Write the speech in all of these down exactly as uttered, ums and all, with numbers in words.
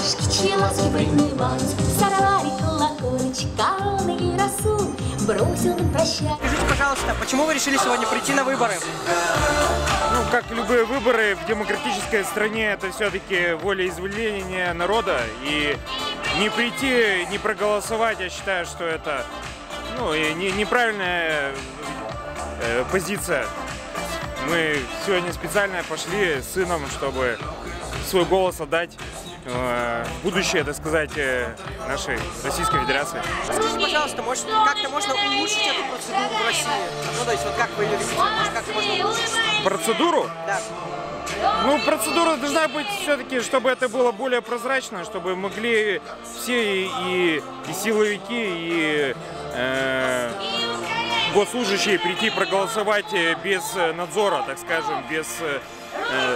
Ладошки, чьи ласки принимать, сорвали колокольчика и росу бросил на прощание. Скажите, пожалуйста, почему вы решили сегодня прийти на выборы? Ну, как любые выборы в демократической стране, это все-таки волеизъявление народа. И не прийти, не проголосовать, я считаю, что это ну, не, неправильная э, позиция. Мы сегодня специально пошли с сыном, чтобы свой голос отдать э, в будущее, так сказать, э, нашей Российской Федерации. Скажите, пожалуйста, может, как-то можно улучшить эту процедуру в России? Ну, то есть, вот как вы ее видите? Может, как-то можно улучшить? Процедуру? Да. Ну, процедура должна быть все-таки, чтобы это было более прозрачно, чтобы могли все и, и силовики, и э, госслужащие прийти проголосовать без надзора, так скажем, без э,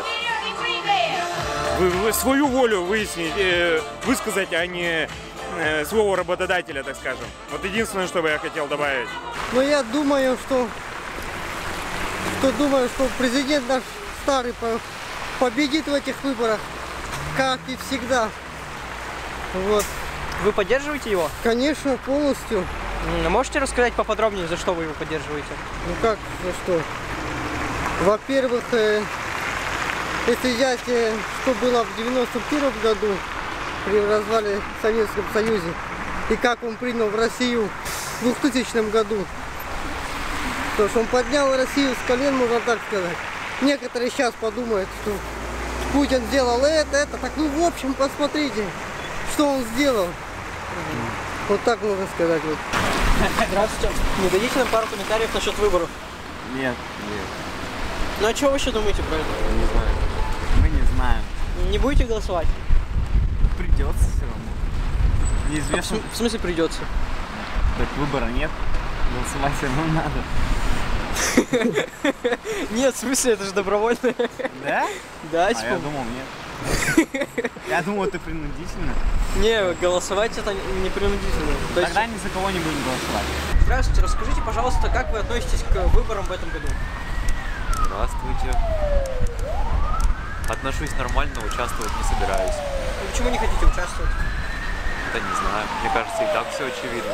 свою волю выяснить, э, высказать, а не э, своего работодателя, так скажем. Вот единственное, что бы я хотел добавить. Но я думаю, что, что думаю, что президент наш старый победит в этих выборах, как и всегда. Вот. Вы поддерживаете его? Конечно, полностью. Можете рассказать поподробнее, за что вы его поддерживаете? Ну как, за что? Во-первых, э, если взять, э, что было в девяносто первом году при развале в Советском Союзе, и как он принял в Россию в двухтысячном году, то что он поднял Россию с колен, можно так сказать. Некоторые сейчас подумают, что Путин сделал это, это, так ну в общем посмотрите, что он сделал. Вот так можно сказать. Вот. Здравствуйте. Не дадите нам пару комментариев насчет выборов? Нет, нет. Ну а что вы еще думаете про это? Не знаю. Мы не знаем. Не будете голосовать? Придется все равно. Неизвестно. А в смысле придется? Так выбора нет. Голосовать все равно надо. Нет, в смысле, это же добровольно. Да? Да, а типа. я думал, нет. Я думал, это принудительно. Не, голосовать это не принудительно. То Тогда есть... ни за кого не будем голосовать. Здравствуйте, расскажите, пожалуйста, как вы относитесь к выборам в этом году? Здравствуйте. Отношусь нормально, участвовать не собираюсь. И почему не хотите участвовать? Да не знаю, мне кажется, и так все очевидно.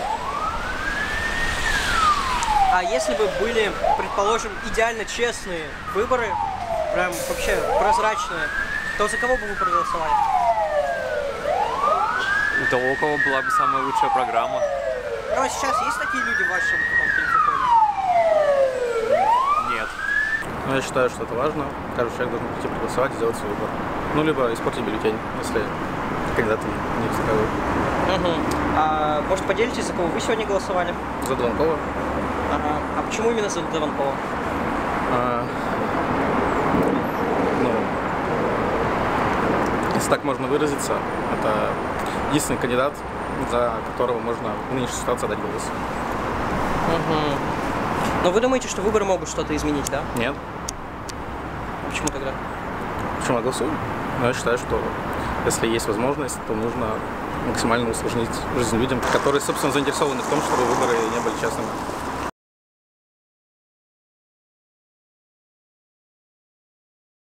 А если бы были, предположим, идеально честные выборы, прям вообще прозрачные, то за кого бы вы проголосовали? У того, у кого была бы самая лучшая программа. Ну а сейчас есть такие люди в вашем каком-то инфополе? Нет. Ну, я считаю, что это важно. Каждый человек должен прийти проголосовать и сделать свой выбор. Ну, либо испортить бюллетень, если когда-то не таковой. Угу. А может поделитесь, за кого вы сегодня голосовали? За Дованкова. Ага. А почему именно за Дованкова? А, ну, если так можно выразиться, это единственный кандидат, за которого можно в нынешней ситуации отдать голос. Угу. Но вы думаете, что выборы могут что-то изменить, да? Нет. Почему тогда? Почему я голосую? Но я считаю, что если есть возможность, то нужно максимально усложнить жизнь людям, которые, собственно, заинтересованы в том, чтобы выборы не были честными.